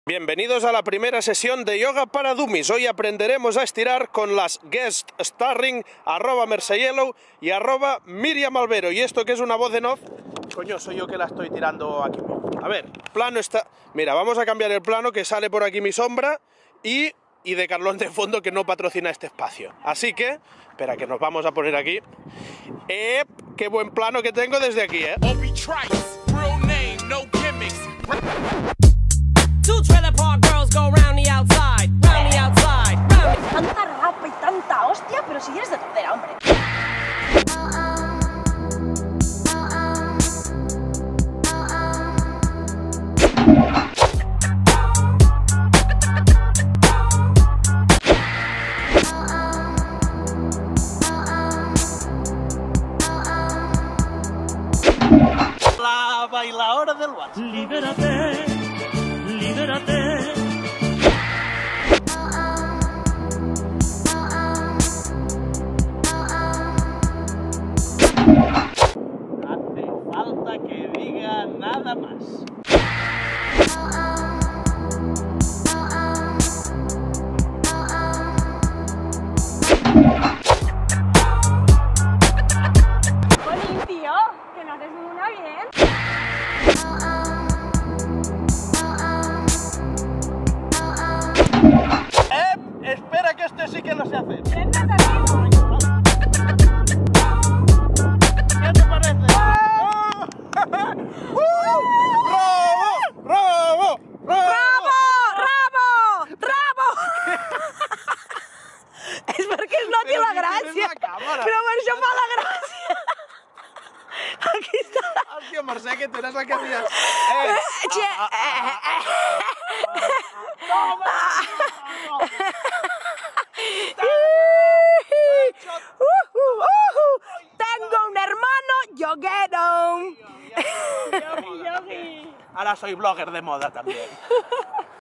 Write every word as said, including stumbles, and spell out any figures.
Bienvenidos a la primera sesión de yoga para dummies. Hoy aprenderemos a estirar con las guest starring arroba Merseyellow y arroba Miriam Albero. ¿Y esto que es una voz en off? Coño, soy yo que la estoy tirando aquí. A ver, plano está... Mira, vamos a cambiar el plano, que sale por aquí mi sombra y, y de Carlón de fondo, que no patrocina este espacio. Así que, espera, que nos vamos a poner aquí. ¡Eh! ¡Qué buen plano que tengo desde aquí, eh! Two trailer park girls go round the outside, round the outside, round the... Tanta rapa y tanta hostia, pero si eres de tercera, hombre. La bailadora del WhatsApp. Libérate, libérate. Hace falta que diga nada más. Jolín, tío, que no haces ninguna bien. ¡Eh! Espera, que este sí que lo sé hacer. Siéntate aquí. ¿Qué te parece? ¡Uh! ¡Robo! ¡Robo! ¡Robo! ¡Rabo! ¡Rabo! Es perquè es noti Però la si tienes gràcia. la càmera. Però per això fa la gràcia. Aquí està la... Hòstia, Mercè, que tens el que dius. Eh! Che, eh, Uh, uh, uh, uh. Tengo un hermano yoguero. Ahora soy blogger de moda también.